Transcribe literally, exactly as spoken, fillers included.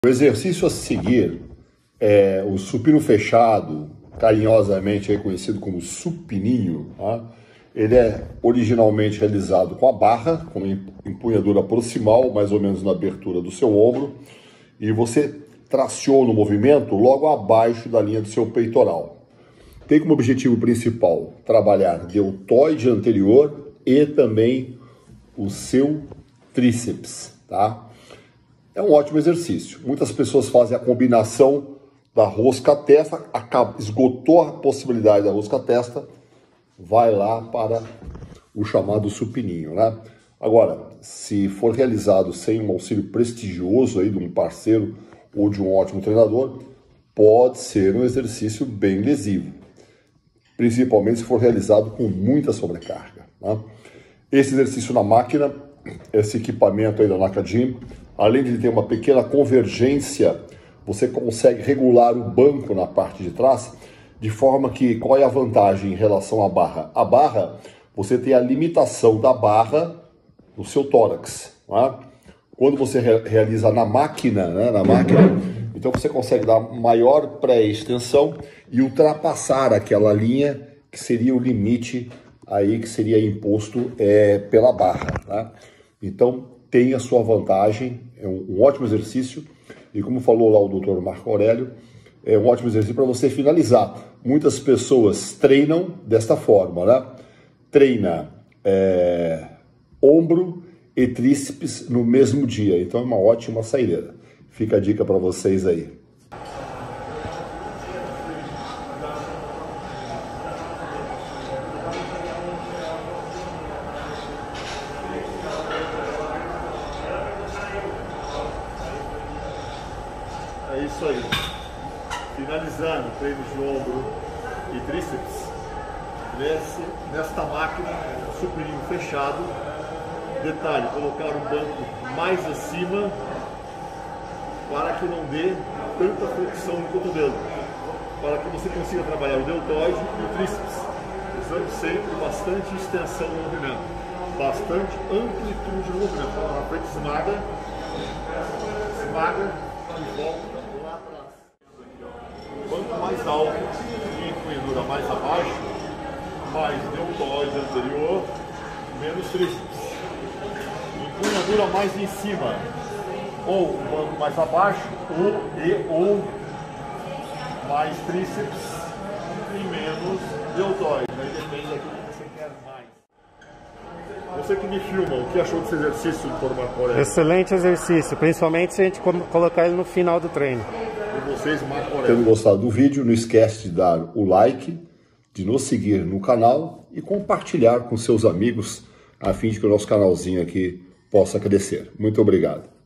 O exercício a seguir é o supino fechado, carinhosamente conhecido como supininho. Tá? Ele é originalmente realizado com a barra, com empunhadura proximal, mais ou menos na abertura do seu ombro, e você traciona o movimento logo abaixo da linha do seu peitoral. Tem como objetivo principal trabalhar deltoide anterior e também o seu tríceps, tá? É um ótimo exercício. Muitas pessoas fazem a combinação da rosca-testa, esgotou a possibilidade da rosca-testa, vai lá para o chamado supininho, né? Agora, se for realizado sem um auxílio prestigioso aí de um parceiro ou de um ótimo treinador, pode ser um exercício bem lesivo, principalmente se for realizado com muita sobrecarga, né? Esse exercício na máquina, esse equipamento aí da Nakajim, além de ter uma pequena convergência, você consegue regular o banco na parte de trás, de forma que, qual é a vantagem em relação à barra? A barra, você tem a limitação da barra no seu tórax, né? Quando você re realiza na máquina, né, na máquina, então você consegue dar maior pré-extensão e ultrapassar aquela linha que seria o limite aí que seria imposto é, pela barra, tá? Então tem a sua vantagem, é um, um ótimo exercício e, como falou lá o doutor Marco Aurélio, é um ótimo exercício para você finalizar. Muitas pessoas treinam desta forma, né? Treina é, ombro e tríceps no mesmo dia, então é uma ótima saideira. Fica a dica para vocês aí. É isso aí. Finalizando o treino de ombro e tríceps, nesse, nesta máquina, supininho fechado. Detalhe, colocar o banco mais acima para que não dê tanta flexão no cotovelo, para que você consiga trabalhar o deltoide e o tríceps, usando sempre bastante extensão no movimento, bastante amplitude no movimento. Então, na frente esmaga, esmaga e volta lá atrás. Quanto mais alto e empunhadura mais abaixo, mais deltoide anterior, menos tríceps. Empunhadura mais em cima, ou o banco mais abaixo, ou e ou mais tríceps e menos deltoide. Aí depende daquilo que você quer mais. Você que me filma, o que achou desse exercício, doutor Marco Aurélio? Excelente exercício, principalmente se a gente colocar ele no final do treino. E vocês, Marco Aurélio? Tendo gostado do vídeo, não esquece de dar o like, de nos seguir no canal e compartilhar com seus amigos, a fim de que o nosso canalzinho aqui possa crescer. Muito obrigado.